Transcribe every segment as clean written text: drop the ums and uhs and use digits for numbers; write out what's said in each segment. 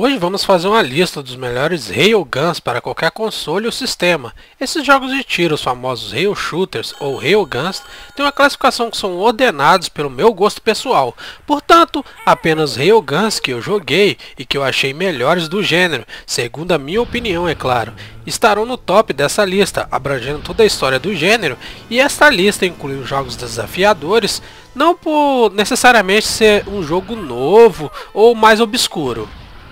Hoje vamos fazer uma lista dos melhores Railguns para qualquer console ou sistema. Esses jogos de tiro, os famosos Rail Shooters ou Railguns, têm uma classificação que são ordenados pelo meu gosto pessoal. Portanto, apenas Railguns que eu joguei e que eu achei melhores do gênero, segundo a minha opinião, é claro, estarão no top dessa lista, abrangendo toda a história do gênero, e esta lista inclui os jogos desafiadores, não por necessariamente ser um jogo novo ou mais obscuro.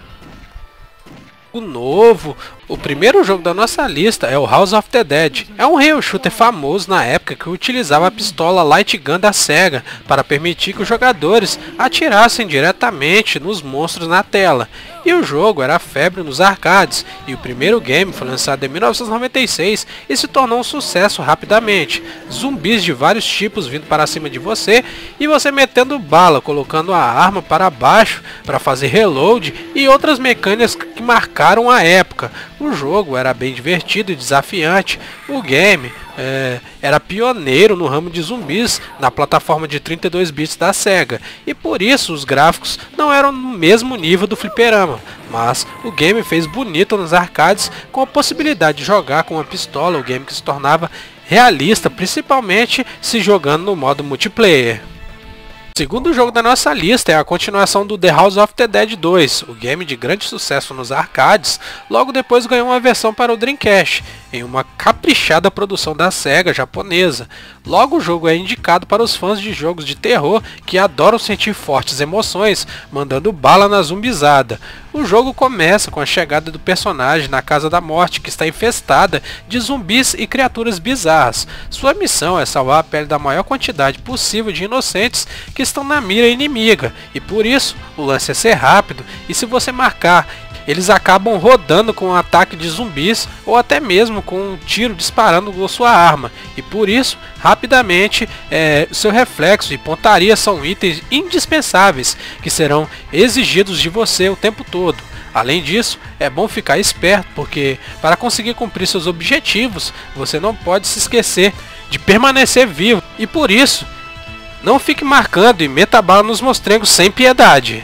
O primeiro jogo da nossa lista é o House of the Dead. É um rail shooter famoso na época que utilizava a pistola Light Gun da Sega para permitir que os jogadores atirassem diretamente nos monstros na tela. E o jogo era febre nos arcades, e o primeiro game foi lançado em 1996 e se tornou um sucesso rapidamente. Zumbis de vários tipos vindo para cima de você e você metendo bala, colocando a arma para baixo para fazer reload e outras mecânicas que marcaram a época. O jogo era bem divertido e desafiante. O game era pioneiro no ramo de zumbis na plataforma de 32 bits da Sega, e por isso os gráficos não eram no mesmo nível do fliperama, mas o game fez bonito nos arcades com a possibilidade de jogar com uma pistola, o game que se tornava realista, principalmente se jogando no modo multiplayer. O segundo jogo da nossa lista é a continuação do The House of the Dead 2, o game de grande sucesso nos arcades, logo depois ganhou uma versão para o Dreamcast, em uma caprichada produção da Sega japonesa. Logo o jogo é indicado para os fãs de jogos de terror que adoram sentir fortes emoções, mandando bala na zumbizada. O jogo começa com a chegada do personagem na Casa da Morte, que está infestada de zumbis e criaturas bizarras. Sua missão é salvar a pele da maior quantidade possível de inocentes que estão na mira inimiga, e por isso o lance é ser rápido, e se você marcar, eles acabam rodando com um ataque de zumbis ou até mesmo com um tiro disparando com sua arma, e por isso rapidamente seu reflexo e pontaria são itens indispensáveis que serão exigidos de você o tempo todo. Além disso, é bom ficar esperto, porque para conseguir cumprir seus objetivos você não pode se esquecer de permanecer vivo, e por isso não fique marcando e meta bala nos monstrengos sem piedade.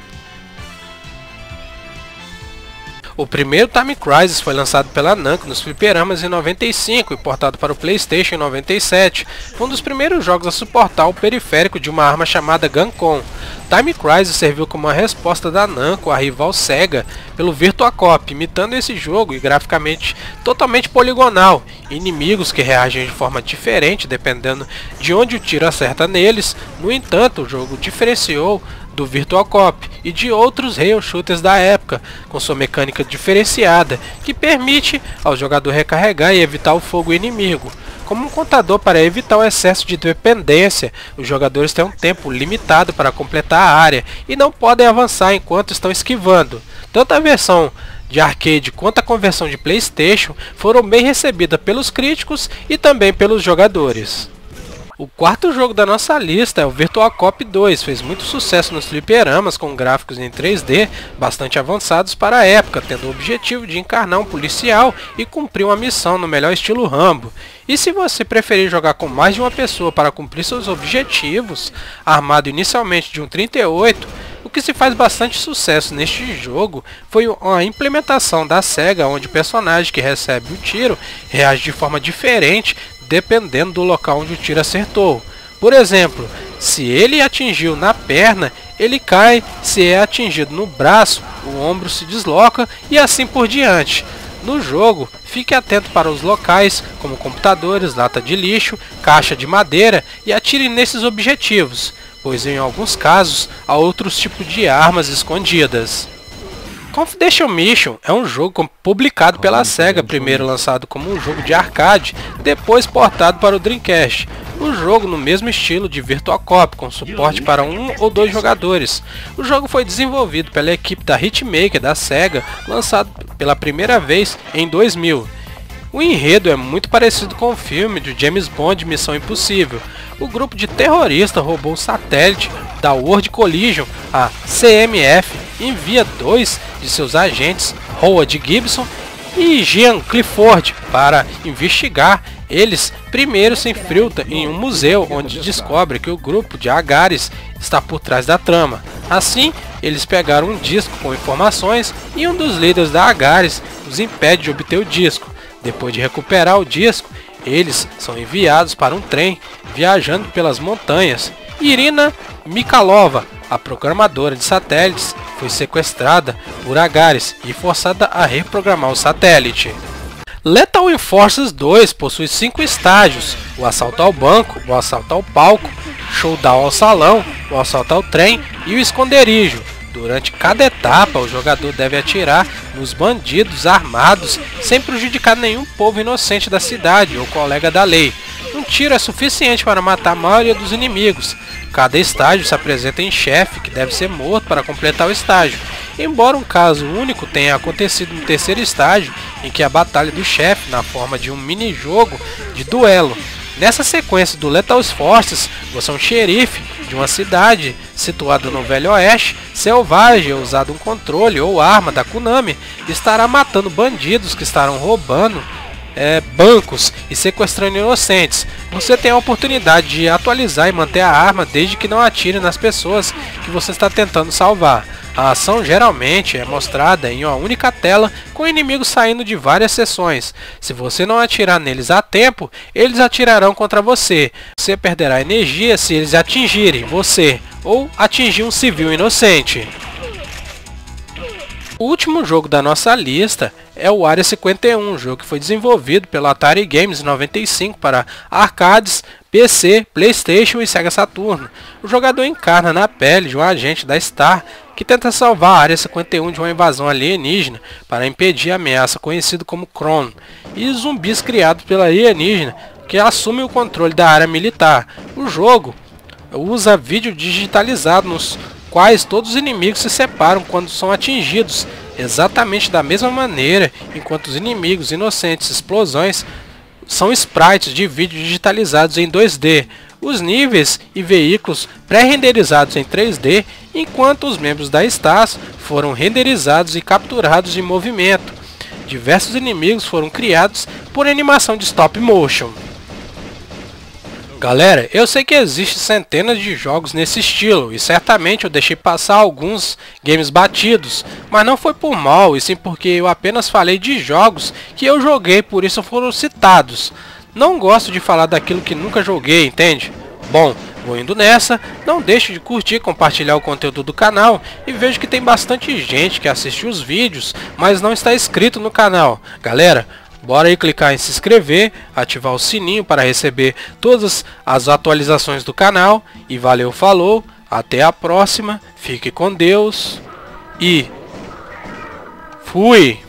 O primeiro Time Crisis foi lançado pela Namco nos fliperamas em 95 e portado para o PlayStation em 97. Foi um dos primeiros jogos a suportar o periférico de uma arma chamada Guncon. Time Crisis serviu como uma resposta da Namco à rival Sega pelo Virtua Cop, imitando esse jogo e graficamente totalmente poligonal, inimigos que reagem de forma diferente dependendo de onde o tiro acerta neles. No entanto, o jogo diferenciou do Virtua Cop e de outros rail shooters da época, com sua mecânica diferenciada, que permite ao jogador recarregar e evitar o fogo inimigo. Como um contador para evitar o excesso de dependência, os jogadores têm um tempo limitado para completar a área e não podem avançar enquanto estão esquivando. Tanto a versão de arcade quanto a conversão de PlayStation foram bem recebidas pelos críticos e também pelos jogadores. O quarto jogo da nossa lista é o Virtua Cop 2, fez muito sucesso nos fliperamas com gráficos em 3D bastante avançados para a época, tendo o objetivo de encarnar um policial e cumprir uma missão no melhor estilo Rambo. E se você preferir jogar com mais de uma pessoa para cumprir seus objetivos, armado inicialmente de um 38, o que se faz bastante sucesso neste jogo foi a implementação da Sega, onde o personagem que recebe o tiro reage de forma diferente dependendo do local onde o tiro acertou. Por exemplo, se ele atingiu na perna, ele cai, se é atingido no braço, o ombro se desloca e assim por diante. No jogo, fique atento para os locais, como computadores, lata de lixo, caixa de madeira, e atire nesses objetivos, pois em alguns casos há outros tipos de armas escondidas. Confidential Mission é um jogo publicado pela Sega, primeiro lançado como um jogo de arcade, depois portado para o Dreamcast. O jogo no mesmo estilo de Virtua Cop, com suporte para 1 ou 2 jogadores. O jogo foi desenvolvido pela equipe da Hitmaker da Sega, lançado pela primeira vez em 2000. O enredo é muito parecido com o filme de James Bond Missão Impossível. O grupo de terroristas roubou um satélite da World Collision, a CMF, e envia 2 de seus agentes, Howard Gibson e Jean Clifford, para investigar. Eles primeiro se infiltram em um museu, onde descobre que o grupo de Agares está por trás da trama. Assim, eles pegaram um disco com informações e um dos líderes da Agares os impede de obter o disco. Depois de recuperar o disco, eles são enviados para um trem viajando pelas montanhas. Irina Mikhalova, a programadora de satélites, foi sequestrada por Agares e forçada a reprogramar o satélite. Lethal Enforcers 2 possui 5 estágios: o assalto ao banco, o assalto ao palco, showdown ao salão, o assalto ao trem e o esconderijo. Durante cada etapa, o jogador deve atirar nos bandidos armados sem prejudicar nenhum povo inocente da cidade ou colega da lei. Um tiro é suficiente para matar a maioria dos inimigos. Cada estágio se apresenta em chefe que deve ser morto para completar o estágio. Embora um caso único tenha acontecido no terceiro estágio, em que a batalha do chefe na forma de um mini-jogo de duelo. Nessa sequência do Lethal Enforcers, você é um xerife de uma cidade situada no Velho Oeste, selvagem, usado um controle ou arma da Konami, estará matando bandidos que estarão roubando bancos e sequestrando inocentes. Você tem a oportunidade de atualizar e manter a arma desde que não atire nas pessoas que você está tentando salvar. A ação geralmente é mostrada em uma única tela, com inimigos saindo de várias seções. Se você não atirar neles a tempo, eles atirarão contra você. Você perderá energia se eles atingirem você ou atingir um civil inocente. O último jogo da nossa lista é o Área 51, jogo que foi desenvolvido pela Atari Games em 95 para arcades, PC, PlayStation e Sega Saturno. O jogador encarna na pele de um agente da Star que tenta salvar a Área 51 de uma invasão alienígena para impedir a ameaça conhecida como Kron, e zumbis criados pela alienígena que assumem o controle da área militar. O jogo usa vídeo digitalizado nos quais todos os inimigos se separam quando são atingidos, exatamente da mesma maneira, enquanto os inimigos inocentes explosões são sprites de vídeo digitalizados em 2D, os níveis e veículos pré-renderizados em 3D, enquanto os membros da STARS foram renderizados e capturados em movimento. Diversos inimigos foram criados por animação de stop motion. Galera, eu sei que existem centenas de jogos nesse estilo e certamente eu deixei passar alguns games batidos, mas não foi por mal, e sim porque eu apenas falei de jogos que eu joguei, por isso foram citados. Não gosto de falar daquilo que nunca joguei, entende? Bom, vou indo nessa, não deixe de curtir e compartilhar o conteúdo do canal, e vejo que tem bastante gente que assiste os vídeos, mas não está inscrito no canal. Galera, bora aí clicar em se inscrever, ativar o sininho para receber todas as atualizações do canal. E valeu, falou, até a próxima, fique com Deus e fui!